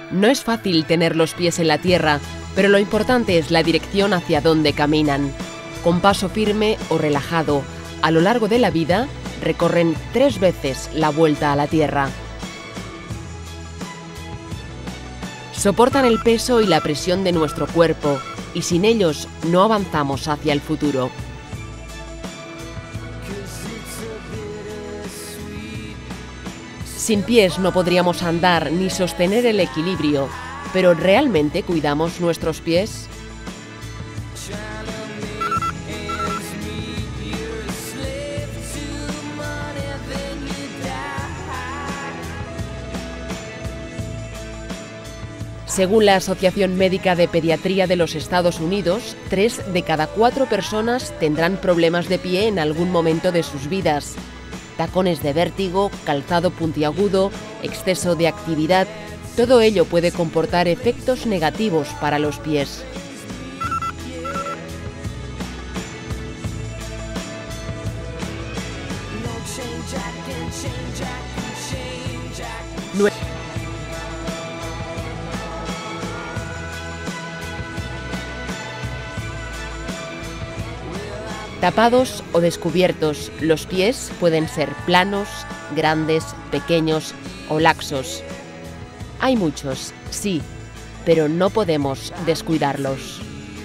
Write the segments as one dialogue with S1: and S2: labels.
S1: No es fácil tener los pies en la tierra, pero lo importante es la dirección hacia donde caminan. Con paso firme o relajado, a lo largo de la vida, recorren 3 veces la vuelta a la tierra. Soportan el peso y la presión de nuestro cuerpo, y sin ellos no avanzamos hacia el futuro. Sin pies no podríamos andar ni sostener el equilibrio, pero ¿realmente cuidamos nuestros pies? Según la Asociación Médica de Pediatría de los Estados Unidos, 3 de cada 4 personas tendrán problemas de pie en algún momento de sus vidas. Tacones de vértigo, calzado puntiagudo, exceso de actividad, todo ello puede comportar efectos negativos para los pies. Tapados o descubiertos, los pies pueden ser planos, grandes, pequeños o laxos. Hay muchos, sí, pero no podemos descuidarlos.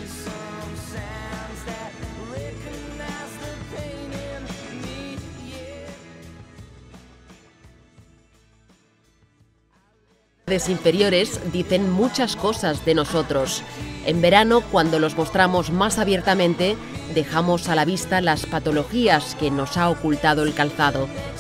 S1: Las inferiores dicen muchas cosas de nosotros. En verano, cuando los mostramos más abiertamente, dejamos a la vista las patologías que nos ha ocultado el calzado.